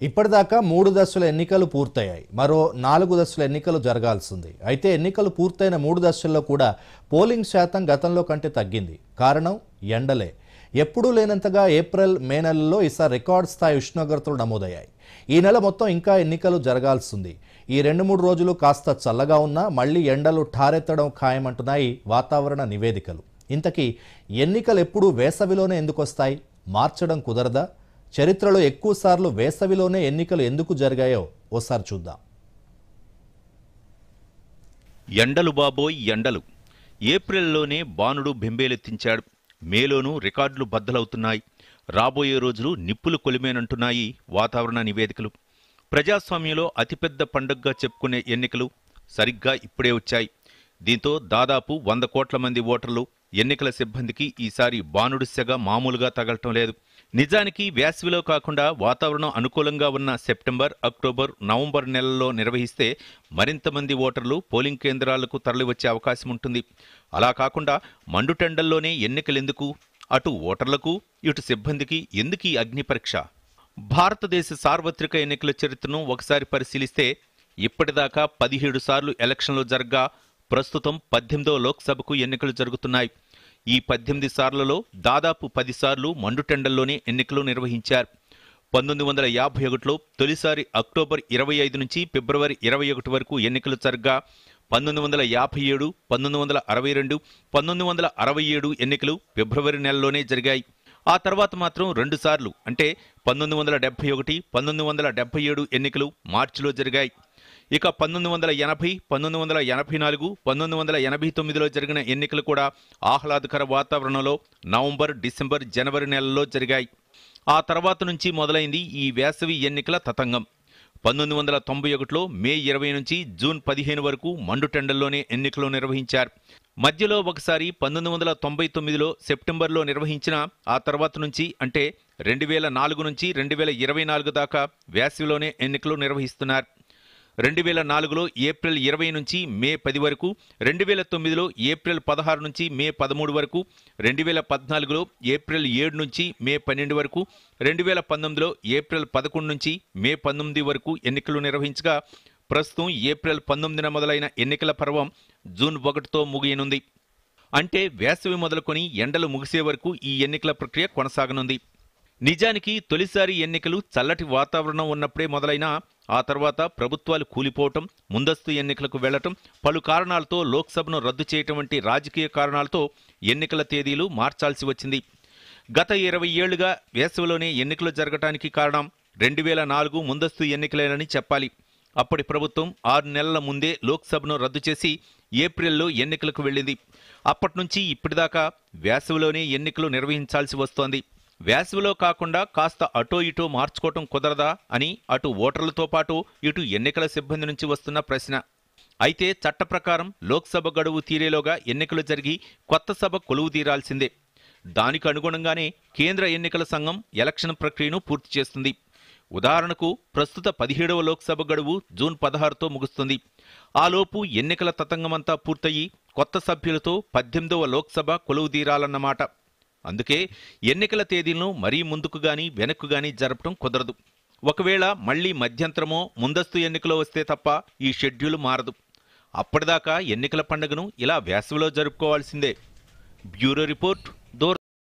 ఇప్పటిదాకా 3 దశల ఎన్నికలు పూర్తయ్యాయి. మరో 4 దశల ఎన్నికలు జరగాల్సింది. అయితే ఎన్నికలు పూర్తయిన 3 దశల్లో కూడా పోలింగ్ శాతం గతంలో కంటే తగ్గింది. కారణం ఎండలే. ఎప్పుడూ లేనంతగా ఏప్రిల్, మే నెలల్లో ఈసారి రికార్డ్ స్థాయి ఉష్ణోగ్రతలు నమోదయ్యాయి. ఈ నెల మొత్తం ఇంకా ఎన్నికలు జరగాల్సింది. ఈ 2-3 రోజులు కాస్త చల్లగా ఉన్నా మళ్లీ ఎండలు ఠారెత్తడం ఖాయమంటున్నాయి వాతావరణ నివేదికలు. ఇంతకీ ఎన్నికలు ఎప్పుడూ వేసవిలోనే ఎందుకొస్తాయి? మార్చడం కుదరదా? చరిత్రలో ఎక్కువసార్లు వేసవిలోనే ఎన్నికలు ఎందుకు జరిగాయో ఓసారి చూద్దాం. ఎండలు బాబోయ్ ఎండలు. ఏప్రిల్లోనే బాణుడు బెంబేలెత్తించాడు. మేలోనూ రికార్డులు బద్దలవుతున్నాయి. రాబోయే రోజులు నిప్పులు కొలిమేనంటున్నాయి వాతావరణ నివేదికలు. ప్రజాస్వామ్యంలో అతిపెద్ద పండుగగా చెప్పుకునే ఎన్నికలు సరిగ్గా ఇప్పుడే వచ్చాయి. దీంతో దాదాపు 100 కోట్ల మంది ఓటర్లు, ఎన్నికల సిబ్బందికి ఈసారి బాణుడు సెగ మామూలుగా తగలటం లేదు. నిజానికి వేసవిలో కాకుండా వాతావరణం అనుకూలంగా ఉన్న సెప్టెంబర్, అక్టోబర్, నవంబర్ నెలల్లో నిర్వహిస్తే మరింత మంది ఓటర్లు పోలింగ్ కేంద్రాలకు తరలివచ్చే అవకాశం ఉంటుంది. అలా కాకుండా మండుటెండల్లోనే ఎన్నికలెందుకు? అటు ఓటర్లకు, ఇటు సిబ్బందికి ఎందుకీ అగ్ని పరీక్ష? భారతదేశ సార్వత్రిక ఎన్నికల చరిత్రను ఒకసారి పరిశీలిస్తే ఇప్పటిదాకా 17 సార్లు ఎలక్షన్లు జరగ్గా ప్రస్తుతం 18వ లోక్సభకు ఎన్నికలు జరుగుతున్నాయి. ఈ 18 సార్లలో దాదాపు 10 సార్లు మండుటెండల్లోనే ఎన్నికలు నిర్వహించారు. 1951లో తొలిసారి అక్టోబర్ 25 నుంచి ఫిబ్రవరి 21 వరకు ఎన్నికలు జరగ్గా 1957, 1962, 1967 ఎన్నికలు ఫిబ్రవరి నెలలోనే జరిగాయి. ఆ తర్వాత మాత్రం 2 సార్లు అంటే 1971, 1977 ఎన్నికలు మార్చిలో జరిగాయి. ఇక 1980, 1984, 1989లో జరిగిన ఎన్నికలు కూడా ఆహ్లాదకర వాతావరణంలో నవంబర్, డిసెంబర్, జనవరి నెలల్లో జరిగాయి. ఆ తర్వాత నుంచి మొదలైంది ఈ వేసవి ఎన్నికల తతంగం. 1991లో మే 20 నుంచి జూన్ 15 వరకు మండుటెండల్లోనే ఎన్నికలు నిర్వహించారు. మధ్యలో ఒకసారి 1999లో సెప్టెంబర్లో నిర్వహించిన ఆ తర్వాత నుంచి అంటే 2004 నుంచి 2024 దాకా వేసవిలోనే ఎన్నికలు నిర్వహిస్తున్నారు. 2004లో ఏప్రిల్ 20 నుంచి మే 10 వరకు, 2009లో ఏప్రిల్ 16 నుంచి మే 13 వరకు, 2014లో ఏప్రిల్ 7 నుంచి మే 12 వరకు, 2019లో ఏప్రిల్ 11 నుంచి మే 19 వరకు ఎన్నికలు నిర్వహించగా ప్రస్తుతం ఏప్రిల్ 19న మొదలైన ఎన్నికల పర్వం జూన్ 1తో ముగియనుంది. అంటే వేసవి మొదలుకొని ఎండలు ముగిసే వరకు ఈ ఎన్నికల ప్రక్రియ కొనసాగనుంది. నిజానికి తొలిసారి ఎన్నికలు చల్లటి వాతావరణం ఉన్నప్పుడే మొదలైనా ఆ తర్వాత ప్రభుత్వాలు కూలిపోవటం, ముందస్తు ఎన్నికలకు వెళ్లటం, పలు కారణాలతో లోక్సభను రద్దు చేయటం వంటి రాజకీయ కారణాలతో ఎన్నికల తేదీలు మార్చాల్సి వచ్చింది. గత 20 ఏళ్లుగా వేసవిలోనే ఎన్నికలు జరగటానికి కారణం 2004 ముందస్తు ఎన్నికలేనని చెప్పాలి. అప్పటి ప్రభుత్వం 6 నెలల ముందే లోక్సభను రద్దు చేసి ఏప్రిల్లో ఎన్నికలకు వెళ్ళింది. అప్పటి నుంచి ఇప్పటిదాకా వేసవిలోనే ఎన్నికలు నిర్వహించాల్సి వస్తోంది. వేసవిలో కాకుండా కాస్త అటో ఇటో మార్చుకోవటం కుదరదా అని అటు ఓటర్లతో పాటు ఇటు ఎన్నికల సిబ్బంది నుంచి వస్తున్న ప్రశ్న. అయితే చట్ట ప్రకారం లోక్సభ గడువు తీరేలోగా ఎన్నికలు జరిగి కొత్త సభ కొలువు తీరాల్సిందే. దానికి అనుగుణంగానే కేంద్ర ఎన్నికల సంఘం ఎలక్షన్ ప్రక్రియను పూర్తి చేస్తుంది. ఉదాహరణకు ప్రస్తుత 17వ లోక్సభ గడువు జూన్ 16తో ముగుస్తుంది. ఆలోపు ఎన్నికల తతంగమంతా పూర్తయి కొత్త సభ్యులతో 18వ లోక్సభ కొలువు తీరాలన్నమాట. అందుకే ఎన్నికల తేదీలను మరీ ముందుకు గాని వెనక్కు గాని జరపడం కుదరదు. ఒకవేళ మళ్లీ మధ్యంతరమో ముందస్తు ఎన్నికలో వస్తే తప్ప ఈ షెడ్యూల్ మారదు. అప్పటిదాకా ఎన్నికల పండుగను ఇలా వేసవిలో జరుపుకోవాల్సిందే. Bureau report.